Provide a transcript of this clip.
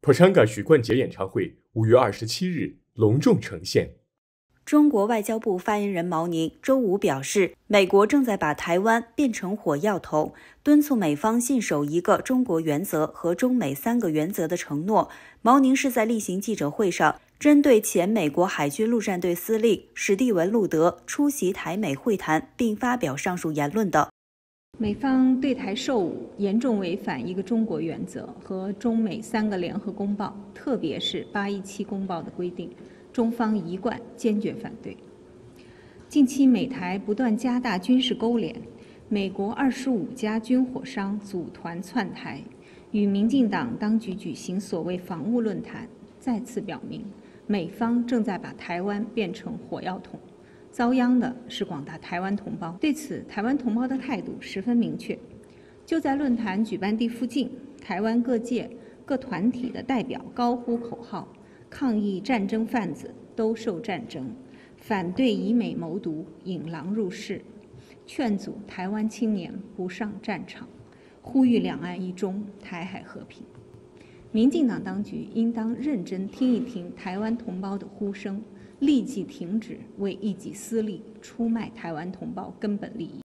破伤感许冠杰演唱会5月27日隆重呈现。 中国外交部发言人毛宁周五表示，美国正在把台湾变成火药桶，敦促美方信守一个中国原则和中美3个原则的承诺。毛宁是在例行记者会上针对前美国海军陆战队司令史蒂文·路德出席台美会谈并发表上述言论的。 美方对台售武严重违反一个中国原则和中美3个联合公报，特别是817公报的规定，中方一贯坚决反对。近期美台不断加大军事勾连，美国25家军火商组团窜台，与民进党当局举行所谓防务论坛，再次表明美方正在把台湾变成火药桶。遭殃的是广大台湾同胞。对此，台湾同胞的态度十分明确。就在论坛举办地附近，台湾各界各团体的代表高呼口号，抗议战争贩子兜售战争，反对以美谋独、引狼入室，劝阻台湾青年不上战场，呼吁两岸一中、台海和平。民进党当局应当认真听一听台湾同胞的呼声，立即停止为一己私利出卖台湾同胞根本利益。